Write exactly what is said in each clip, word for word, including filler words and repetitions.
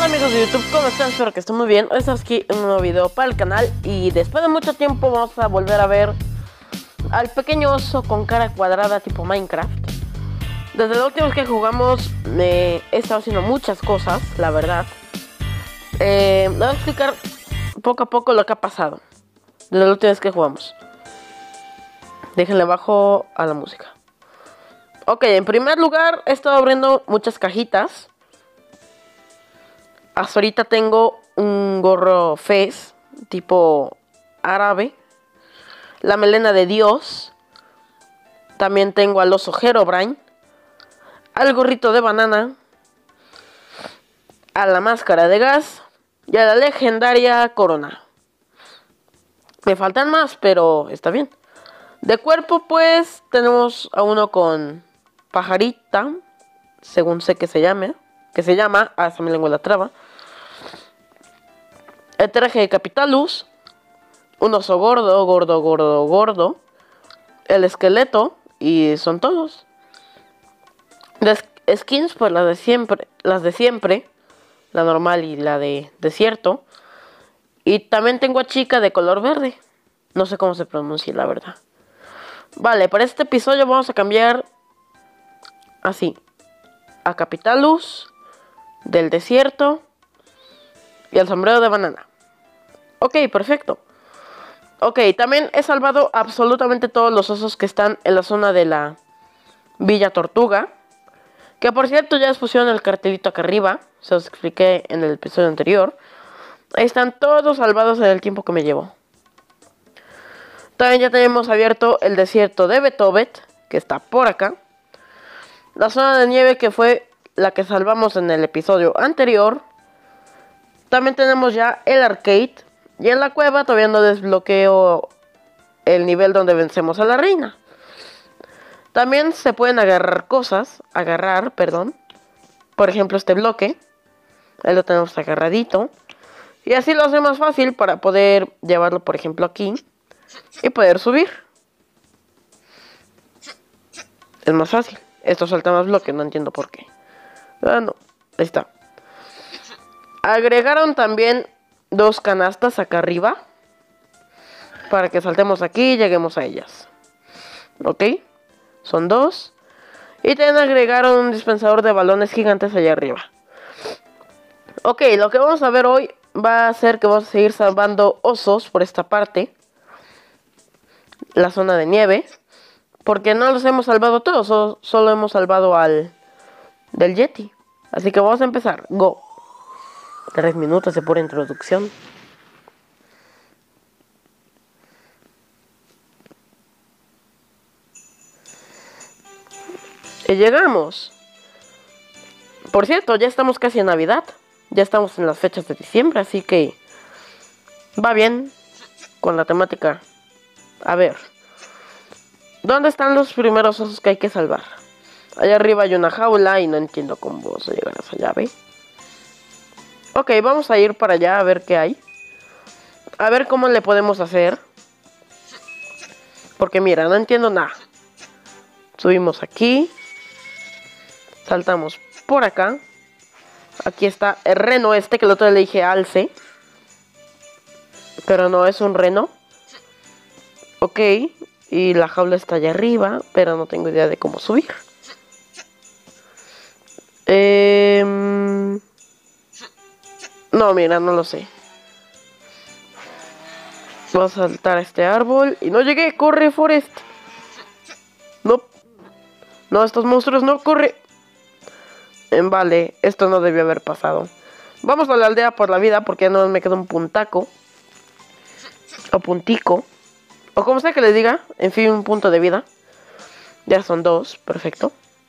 Hola amigos de YouTube, ¿cómo están? Espero que estén muy bien. Hoy estamos aquí en un nuevo video para el canal. Y después de mucho tiempo vamos a volver a ver al pequeño oso con cara cuadrada tipo Minecraft. Desde la última vez que jugamos eh, he estado haciendo muchas cosas, la verdad. eh, Les voy a explicar poco a poco lo que ha pasado desde la última vez que jugamos. Déjenle bajo a la música. Ok, en primer lugar he estado abriendo muchas cajitas. Hasta ahorita tengo un gorro fez tipo árabe, la melena de Dios. También tengo al oso Herobrine, al gorrito de banana, a la máscara de gas y a la legendaria corona. Me faltan más, pero está bien. De cuerpo pues tenemos a uno con pajarita, según sé que se llame, que se llama, hasta mi lengua la traba. El traje de Capitalus, un oso gordo, gordo, gordo, gordo, el esqueleto, y son todos. Las skins, pues las de siempre, las de siempre, la normal y la de desierto. Y también tengo a chica de color verde. No sé cómo se pronuncia, la verdad. Vale, para este episodio vamos a cambiar así a Capitalus del desierto y el sombrero de banana. Ok, perfecto. Ok, también he salvado absolutamente todos los osos que están en la zona de la Villa Tortuga. Que por cierto ya les pusieron el cartelito acá arriba. Se los expliqué en el episodio anterior. Ahí están todos salvados en el tiempo que me llevó. También ya tenemos abierto el desierto de Betobet, que está por acá. La zona de nieve, que fue la que salvamos en el episodio anterior. También tenemos ya el arcade. Y en la cueva todavía no desbloqueo el nivel donde vencemos a la reina. También se pueden agarrar cosas. Agarrar, perdón. Por ejemplo, este bloque. Ahí lo tenemos agarradito. Y así lo hace más fácil para poder llevarlo, por ejemplo, aquí. Y poder subir. Es más fácil. Esto salta más bloques, no entiendo por qué. Ah, no. Ahí está. Agregaron también dos canastas acá arriba. Para que saltemos aquí y lleguemos a ellas. Ok. Son dos. Y también agregaron un dispensador de balones gigantes allá arriba. Ok, lo que vamos a ver hoy va a ser que vamos a seguir salvando osos por esta parte. La zona de nieve. Porque no los hemos salvado todos. Solo, solo hemos salvado al del Yeti. Así que vamos a empezar. Go. Tres minutos de pura introducción. Y llegamos. Por cierto, ya estamos casi en Navidad. Ya estamos en las fechas de diciembre, así que va bien con la temática. A ver, ¿dónde están los primeros osos que hay que salvar? Allá arriba hay una jaula y no entiendo cómo se llegar a esa llave. Ok, vamos a ir para allá a ver qué hay. A ver cómo le podemos hacer. Porque mira, no entiendo nada. Subimos aquí. Saltamos por acá. Aquí está el reno este, que el otro día le dije alce. Pero no es un reno. Ok. Y la jaula está allá arriba, pero no tengo idea de cómo subir. Eh... No, mira, no lo sé. Vamos a saltar a este árbol. Y no llegué, corre, Forest. No. No, estos monstruos no, corre. Vale, esto no debió haber pasado. Vamos a la aldea por la vida, porque no me queda un puntaco. O puntico. O como sea que les diga. En fin, un punto de vida. Ya son dos, perfecto.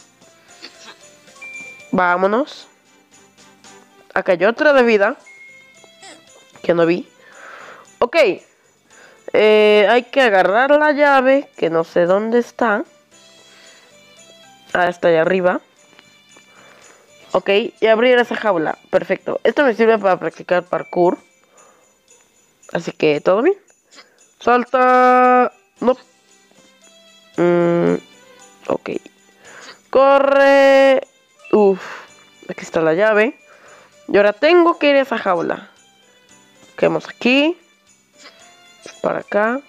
Vámonos. Acá hay otra de vida. Que no vi. Ok. Eh, hay que agarrar la llave. Que no sé dónde está. Ah, está allá arriba. Ok, y abrir esa jaula. Perfecto. Esto me sirve para practicar parkour. Así que, ¿todo bien? Salta. No. Mm, ok. Corre. Uf. Aquí está la llave. Y ahora tengo que ir a esa jaula. Quedamos aquí. Para acá.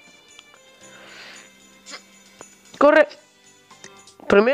Corre. Primero.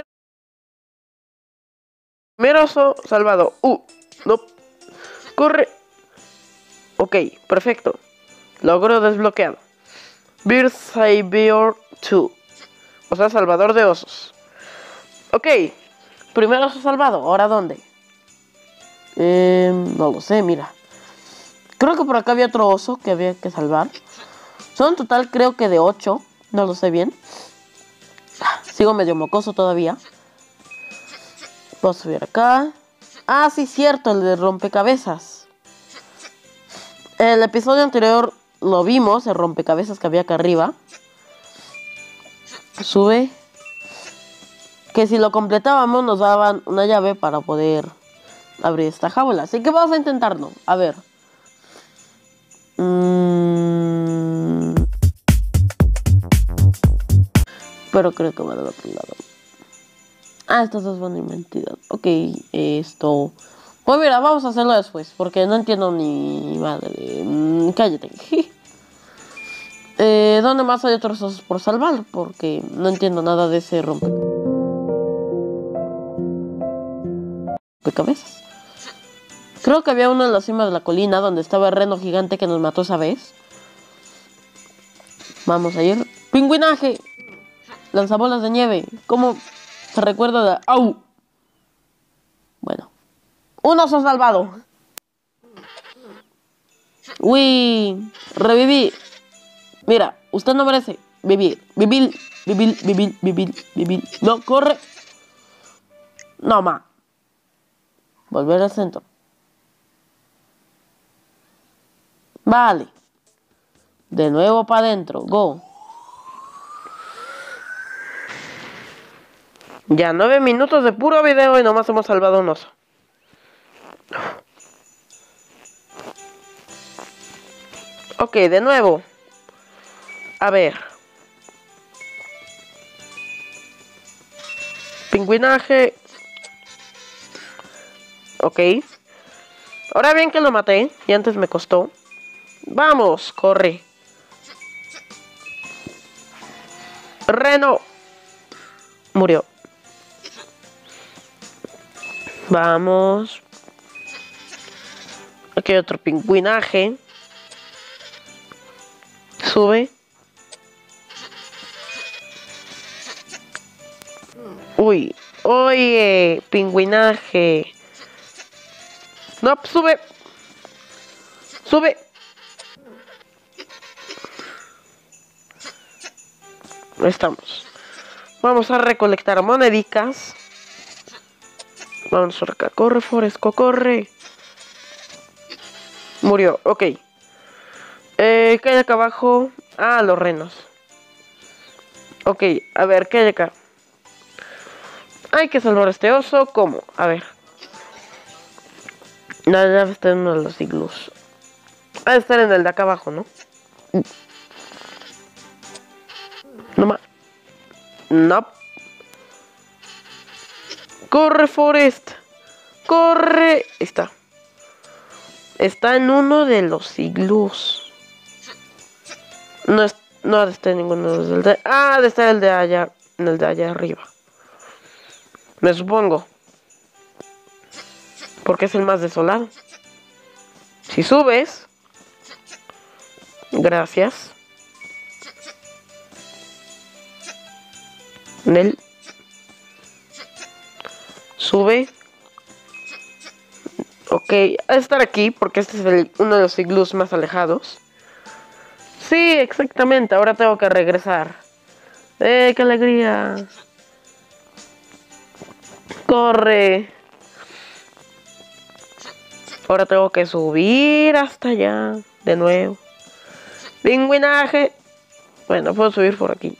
Primer oso salvado. Uh, no. Corre. Ok, perfecto. Logro desbloqueado. Bear Savior dos. O sea, salvador de osos. Ok. Primer oso salvado. ¿Ahora dónde? Eh, no lo sé, mira. Creo que por acá había otro oso que había que salvar. Son en total creo que de ocho. No lo sé bien. Sigo medio mocoso todavía. Voy a subir acá. Ah, sí, cierto, el de rompecabezas. El episodio anterior lo vimos, el rompecabezas que había acá arriba. Sube. Que si lo completábamos nos daban una llave para poder abrir esta jaula. Así que vamos a intentarlo. A ver. Mm... Pero creo que va del otro lado. Ah, estas dos van inventadas. Ok, esto... Pues mira, vamos a hacerlo después. Porque no entiendo ni madre. Mm, cállate. eh, ¿Dónde más hay otros osos por salvar? Porque no entiendo nada de ese rompecabezas. Creo que había uno en la cima de la colina donde estaba el reno gigante que nos mató esa vez. Vamos a ir. ¡Pingüinaje! Lanzabolas de nieve. ¿Cómo se recuerda de... ¡Au! Bueno. ¡Un oso salvado! ¡Uy! Reviví. Mira, usted no merece vivir. Vivir, vivir, vivir, vivir, vivir. No, corre. No, ma. Volver al centro. Vale. De nuevo para adentro. Go. Ya nueve minutos de puro video y nomás hemos salvado un oso. Ok, de nuevo. A ver. Pingüinaje. Ok. Ahora bien que lo maté. Y antes me costó. Vamos, corre. Reno. Murió. Vamos. Aquí hay otro pingüinaje. Sube. Uy. Oye, pingüinaje. No, sube. Sube. Ahí estamos. Vamos a recolectar monedicas. Vamos por acá. Corre, Foresco, corre. Murió, ok. Eh, ¿qué hay acá abajo? Ah, los renos. Ok, a ver, ¿qué hay acá? Hay que salvar a este oso. ¿Cómo? A ver. La llave está en uno de los iglús. Ha de estar en el de acá abajo, ¿no? No más. No. Corre, Forest. Corre. Ahí está. Está en uno de los iglús. No, es, no ha de estar en ninguno de los de... Ah, ha de estar el de allá. En el de allá arriba. Me supongo. Porque es el más desolado. Si subes. Gracias. Nel. Sube. Ok, ha de estar aquí porque este es el, uno de los iglús más alejados. Sí, exactamente, ahora tengo que regresar. ¡Eh, qué alegría! ¡Corre! Ahora tengo que subir hasta allá, de nuevo. ¡Pingüinaje! Bueno, puedo subir por aquí.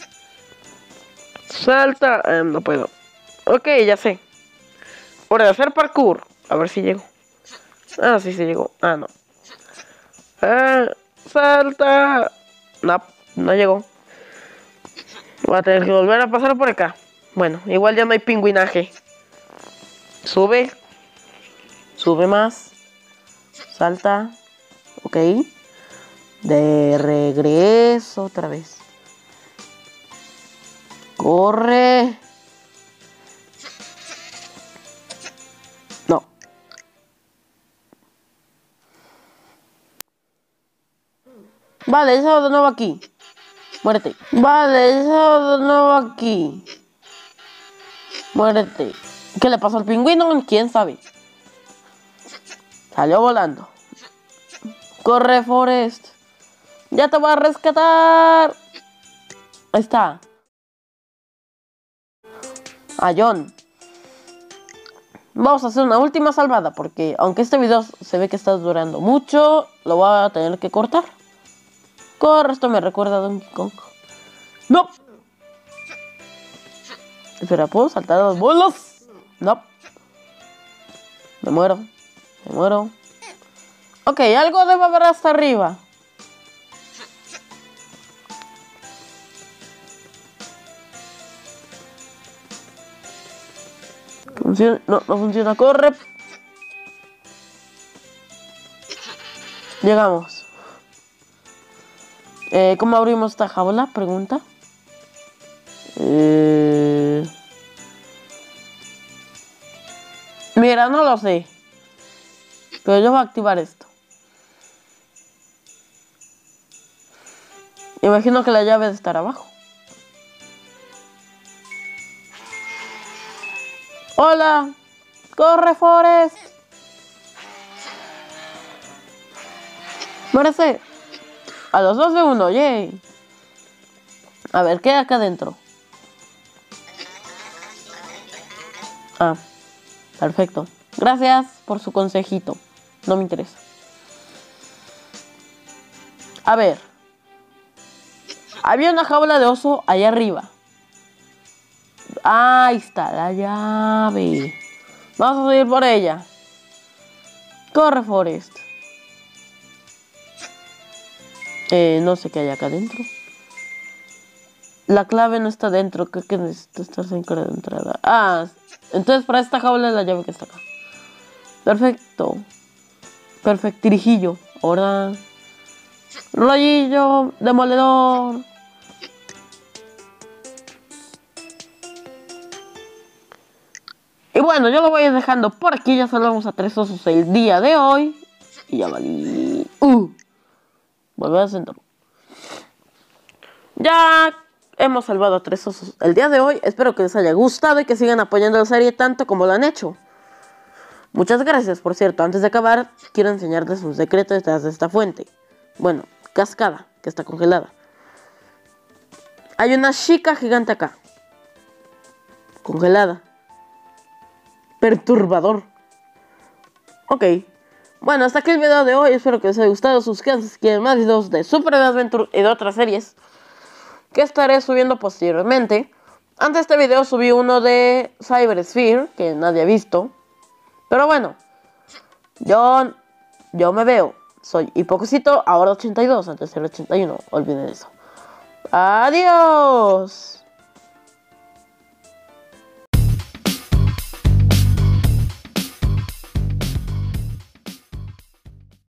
¡Salta! Eh, no puedo. Ok, ya sé. Hora de hacer parkour. A ver si llego. Ah, sí, sí llegó. Ah, no. Ah, salta. No, no llegó. Voy a tener que volver a pasar por acá. Bueno, igual ya no hay pingüinaje. Sube. Sube más. Salta. Ok. De regreso otra vez. Corre. No. Vale, eso de nuevo aquí. Muérete. Vale, eso de nuevo aquí. Muérete. ¿Qué le pasó al pingüino? ¿Quién sabe? Salió volando. Corre, Forest. Ya te voy a rescatar. Ahí está. A John. Vamos a hacer una última salvada porque aunque este video se ve que está durando mucho, lo voy a tener que cortar. Corre, esto me recuerda a Donkey Kong. ¡No! Espera, ¿puedo saltar a los bolos? No. Me muero. Me muero. Ok, algo debe haber hasta arriba. Funciona. No, no funciona. Corre. Llegamos. Eh, ¿Cómo abrimos esta jaula? Pregunta. Eh... Mira, no lo sé. Pero yo voy a activar esto. Imagino que la llave debe estar abajo. ¡Hola! ¡Corre, Forest! Muérese. A los dos de uno, yay. A ver, ¿qué hay acá adentro? Ah, perfecto. Gracias por su consejito. No me interesa. A ver. Había una jaula de oso allá arriba. Ahí está la llave. Vamos a subir por ella. Corre, Forest. Eh, no sé qué hay acá adentro. La clave no está dentro. Creo que necesita estar cerca de entrada. Ah, entonces para esta jaula es la llave que está acá. Perfecto. Perfectirijillo. Ahora. Rayillo. Demoledor. Y bueno, yo lo voy a ir dejando por aquí. Ya salvamos a tres osos el día de hoy. Y ya valí. Uh. Volver a sentarlo. Ya hemos salvado a tres osos el día de hoy. Espero que les haya gustado y que sigan apoyando la serie tanto como lo han hecho. Muchas gracias, por cierto. Antes de acabar, quiero enseñarles un secreto detrás de esta fuente. Bueno, cascada, que está congelada. Hay una chica gigante acá. Congelada. Perturbador. Ok. Bueno, hasta aquí el video de hoy. Espero que les haya gustado. Suscríbanse si quieren más videos de Super Adventure y de otras series que estaré subiendo posteriormente. Antes de este video subí uno de Cyber Sphere que nadie ha visto. Pero bueno, yo, yo me veo. Soy Hipocosito, ahora ochenta y dos, antes era ochenta y uno. Olviden eso. Adiós.